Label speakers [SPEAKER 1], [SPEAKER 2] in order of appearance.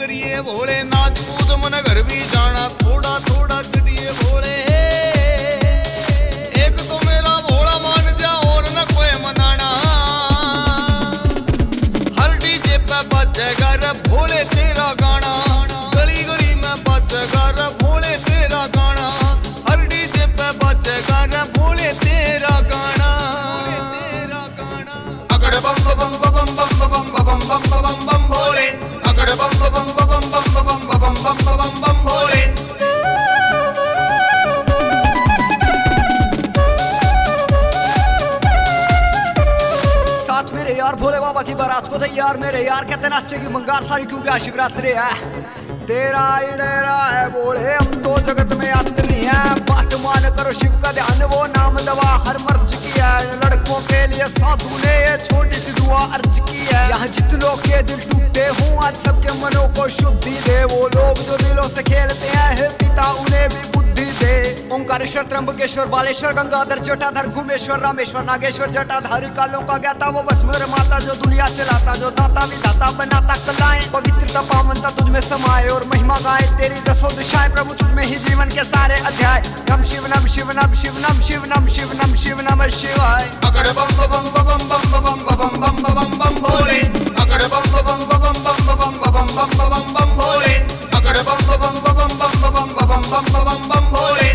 [SPEAKER 1] करिए भोले, नाच कूद मन घर भी जाना, थोड़ा थोड़ा चढ़िए भोले। एक तो मेरा भोला मान जा और न कोई मनाना, हर डीजे पे बजेगा रे भोले तेरा गाना, गली गली में बजेगा रे भोले तेरा गाना, हर डीजे पे बजेगा रे भोले तेरा गाना। अगड़ बम बम बम बम बम बम बम बम बम भोले, अगड़ बम बम बम बम बम बम बम बम भोले।
[SPEAKER 2] साथ मेरे यार भोले बाबा की बारात को तैयार, मेरे यार कहते नाचे की मंगार सारी क्यों क्या शिवरात्रि है, तेरा इडेरा है भोले, हम तो जगत में यात्री हैं, बात मान करो शिव का ध्यान, वो नाम दवा हर मर्ज की है, लड़कों के लिए साधु ने ये छोटी सी दुआ अर्ज की है, यहाँ जितनों के दिल टूटे हूँ आज सबके मनों को शुद्धि दे, वो लोग जो दिलों से खेलते हैं हे पिता उन्हें भी बुद्धि दे। ओंकारेश्वर त्र्यंबकेश्वर बालेश्वर गंगाधर जटाधर घुमेश्वर रामेश्वर नागेश्वर जटाधारी कालों का ज्ञाता, वो बस मेरे माता जो दुनिया चलाता, जो दाता विधाता बनाता कलाएं, पवित्रता पावनता तुझ में समाये और महिमा गाए तेरी दसों दिशाएं, प्रभु तुझ में ही जीवन के सारे अध्याय, नम शिव नम शिव नम शिव नम शिव नम शिव नम शिव नम शिवाय।
[SPEAKER 1] अगड़ बम बम बम बम बम बम बम बम बम भोले, अगड़ बम बम बम बम बम बम बम बम भोले, अगड़ बम बम बम बम बम बम भोले।